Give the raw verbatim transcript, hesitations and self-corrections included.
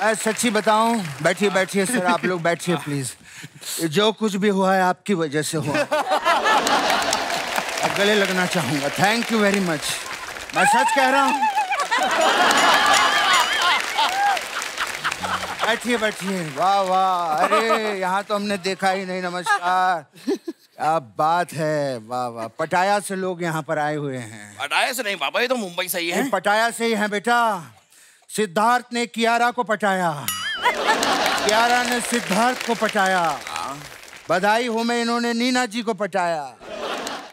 मैं सच्ची बताऊं, बैठिए बैठिए सर, आप लोग बैठिए प्लीज। जो कुछ भी हुआ है आपकी वजह से हुआ। गले लगना चाहूंगा। Thank you very much. मैं सच कह रहा हूं। बैठिए बैठिए। वाह वाह, अरे यहाँ तो हमने देखा ही नहीं। नमस्कार। क्या बात है, वाह वाह। पटाया से लोग यहाँ पर आए हुए हैं। पटाया से नहीं बाबा, ये तो मुंबई से ही है। पटाया से ही है बेटा। सिद्धार्थ ने कियारा को पटाया, कियारा ने सिद्धार्थ को पटाया। बधाई हो में इन्होंने नीना जी को पटाया।